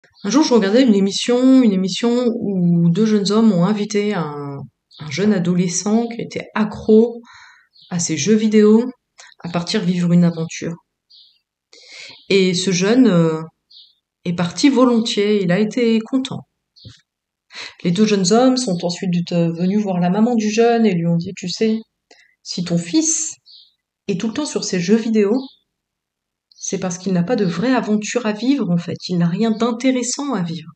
Un jour, je regardais une émission où deux jeunes hommes ont invité un jeune adolescent qui était accro à ces jeux vidéo à partir vivre une aventure. Et ce jeune est parti volontiers, il a été content. Les deux jeunes hommes sont ensuite venus voir la maman du jeune et lui ont dit, tu sais, si ton fils est tout le temps sur ces jeux vidéo, c'est parce qu'il n'a pas de vraie aventure à vivre en fait, il n'a rien d'intéressant à vivre.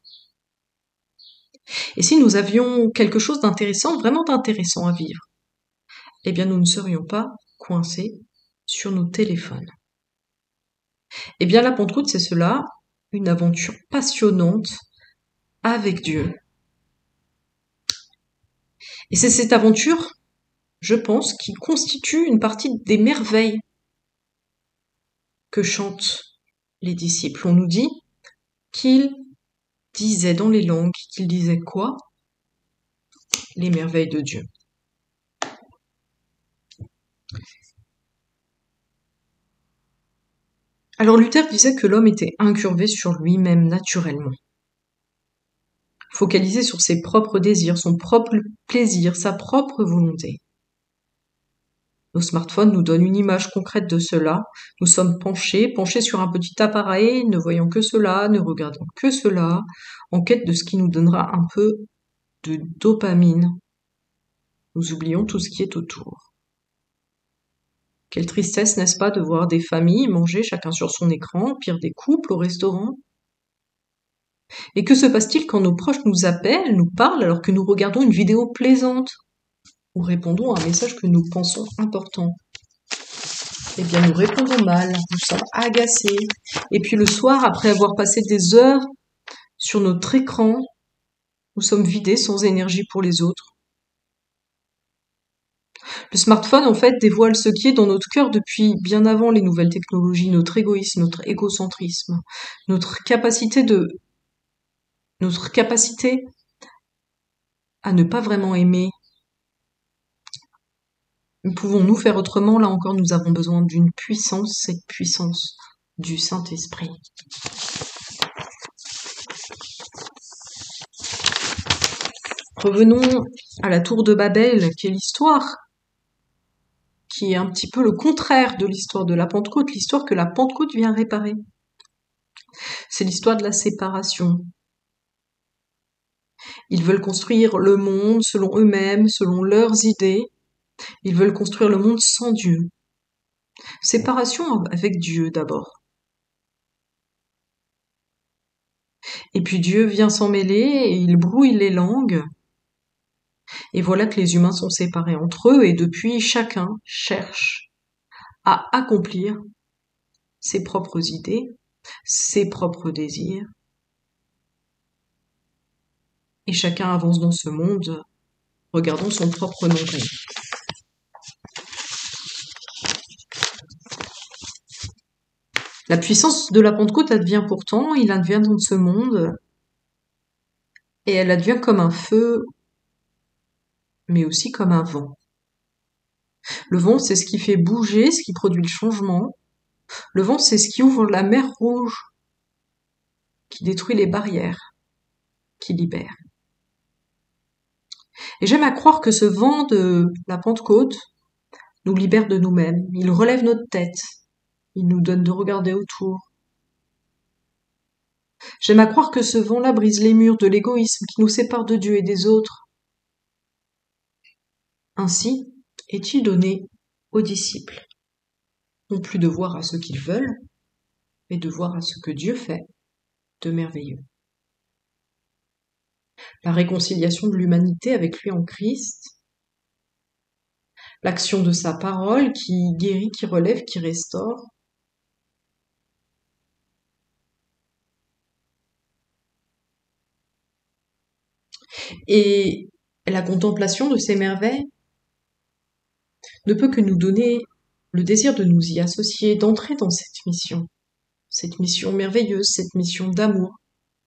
Et si nous avions quelque chose d'intéressant, vraiment d'intéressant à vivre, eh bien nous ne serions pas coincés sur nos téléphones. Eh bien la Pentecôte, c'est cela, une aventure passionnante avec Dieu. Et c'est cette aventure, je pense, qui constitue une partie des merveilles que chantent les disciples. On nous dit qu'ils disaient dans les langues, qu'ils disaient quoi? Les merveilles de Dieu. Alors Luther disait que l'homme était incurvé sur lui-même naturellement, focalisé sur ses propres désirs, son propre plaisir, sa propre volonté. Nos smartphones nous donnent une image concrète de cela. Nous sommes penchés sur un petit appareil, ne voyant que cela, ne regardant que cela, en quête de ce qui nous donnera un peu de dopamine. Nous oublions tout ce qui est autour. Quelle tristesse, n'est-ce pas, de voir des familles manger chacun sur son écran, pire des couples au restaurant. Et que se passe-t-il quand nos proches nous appellent, nous parlent, alors que nous regardons une vidéo plaisante ou répondons à un message que nous pensons important? Eh bien, nous répondons mal, nous sommes agacés. Et puis le soir, après avoir passé des heures sur notre écran, nous sommes vidés sans énergie pour les autres. Le smartphone, en fait, dévoile ce qui est dans notre cœur depuis bien avant les nouvelles technologies, notre égoïsme, notre égocentrisme, notre capacité à ne pas vraiment aimer. Pouvons-nous faire autrement? Là encore, nous avons besoin d'une puissance, cette puissance du Saint-Esprit. Revenons à la tour de Babel, qui est l'histoire, qui est un petit peu le contraire de l'histoire de la Pentecôte, l'histoire que la Pentecôte vient réparer. C'est l'histoire de la séparation. Ils veulent construire le monde selon eux-mêmes, selon leurs idées. Ils veulent construire le monde sans Dieu. Séparation avec Dieu d'abord. Et puis Dieu vient s'en mêler et il brouille les langues. Et voilà que les humains sont séparés entre eux et depuis chacun cherche à accomplir ses propres idées, ses propres désirs. Et chacun avance dans ce monde, regardant son propre nombril. La puissance de la Pentecôte advient pourtant, il advient dans ce monde, et elle advient comme un feu, mais aussi comme un vent. Le vent, c'est ce qui fait bouger, ce qui produit le changement. Le vent, c'est ce qui ouvre la mer Rouge, qui détruit les barrières, qui libère. Et j'aime à croire que ce vent de la Pentecôte nous libère de nous-mêmes. Il relève notre tête. Il nous donne de regarder autour. J'aime à croire que ce vent-là brise les murs de l'égoïsme qui nous sépare de Dieu et des autres. Ainsi est-il donné aux disciples, non plus de voir à ce qu'ils veulent, mais de voir à ce que Dieu fait de merveilleux. La réconciliation de l'humanité avec lui en Christ, l'action de sa parole qui guérit, qui relève, qui restaure. Et la contemplation de ces merveilles ne peut que nous donner le désir de nous y associer, d'entrer dans cette mission merveilleuse, cette mission d'amour.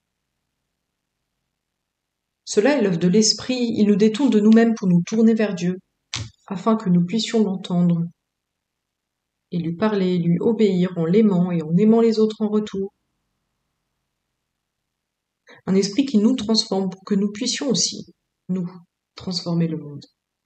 Cela est l'œuvre de l'Esprit, il nous détourne de nous-mêmes pour nous tourner vers Dieu, afin que nous puissions l'entendre et lui parler, lui obéir en l'aimant et en aimant les autres en retour. Un esprit qui nous transforme pour que nous puissions aussi, nous, transformer le monde.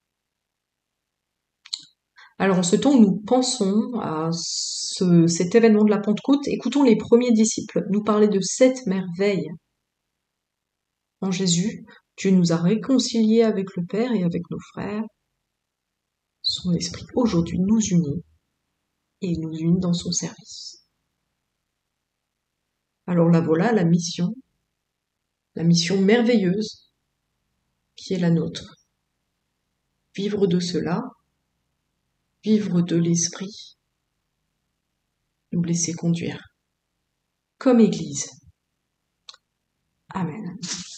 Alors en ce temps où nous pensons à cet événement de la Pentecôte, écoutons les premiers disciples nous parler de cette merveille. En Jésus, Dieu nous a réconciliés avec le Père et avec nos frères. Son esprit aujourd'hui nous unit et nous unit dans son service. Alors là voilà la mission merveilleuse qui est la nôtre. Vivre de cela, vivre de l'esprit, nous laisser conduire comme Église. Amen.